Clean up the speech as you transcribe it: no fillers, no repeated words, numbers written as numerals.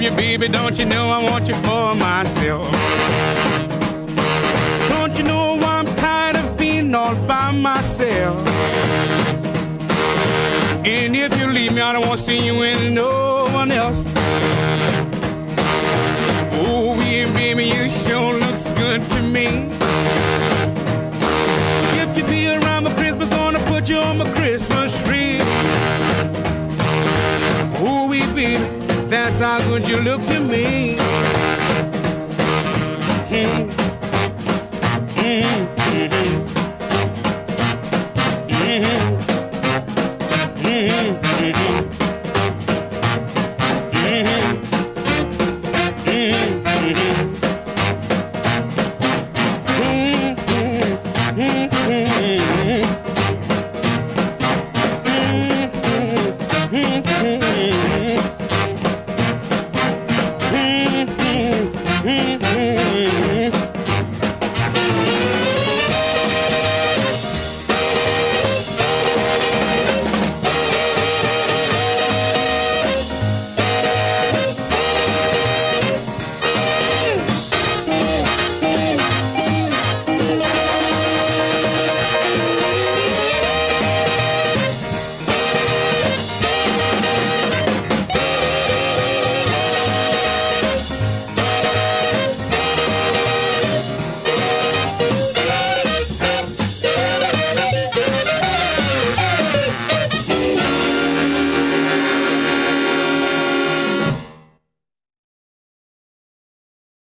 you, baby, don't you know I want you for myself? Don't you know I'm tired of being all by myself? And if you leave me, I don't want to see you with no one else. Oh, yeah, baby, you sure looks good to me. If you be around for Christmas, gonna put you on my Christmas tree. Oh, baby, that's how good you look to me. Mm-hmm. Mm-hmm.